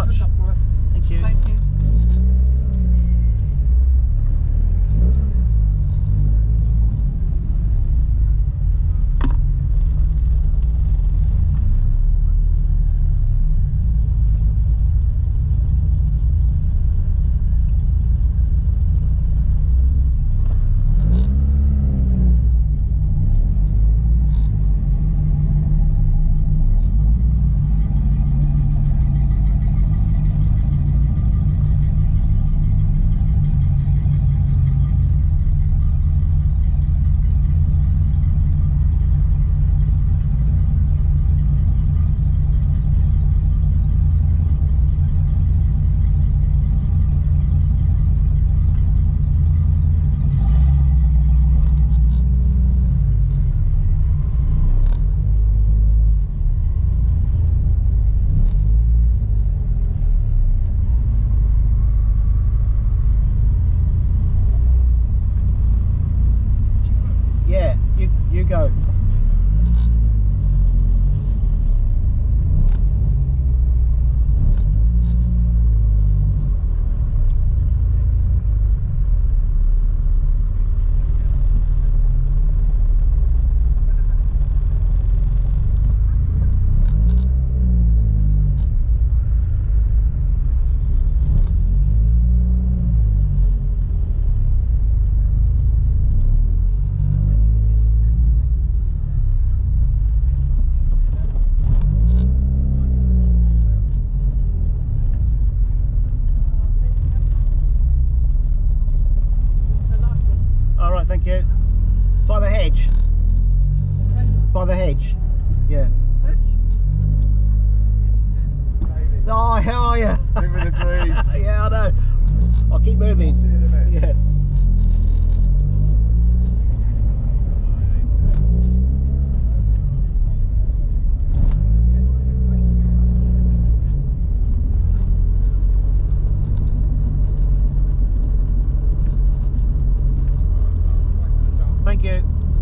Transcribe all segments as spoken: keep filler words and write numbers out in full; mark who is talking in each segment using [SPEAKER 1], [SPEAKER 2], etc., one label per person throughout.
[SPEAKER 1] much. Thank you.
[SPEAKER 2] Thank you.
[SPEAKER 1] You go. Thank you. By the hedge. By the hedge. Yeah. Oh, how are you?
[SPEAKER 3] Living a dream.
[SPEAKER 1] Yeah, I know. I'll keep moving.
[SPEAKER 3] See you in a bit.
[SPEAKER 1] Yeah. Thank you.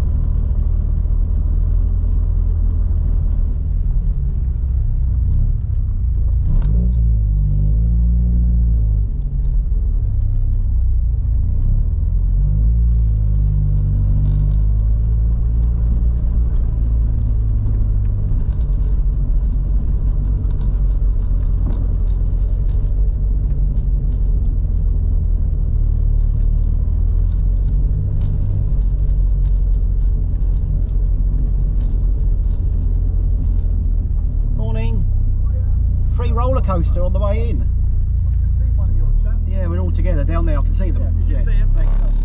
[SPEAKER 1] Free roller coaster on the way in.
[SPEAKER 3] I can see one of your chaps.
[SPEAKER 1] Yeah, we're all together down there. I can see them.
[SPEAKER 3] Yeah, you
[SPEAKER 1] Yeah.
[SPEAKER 3] can see him.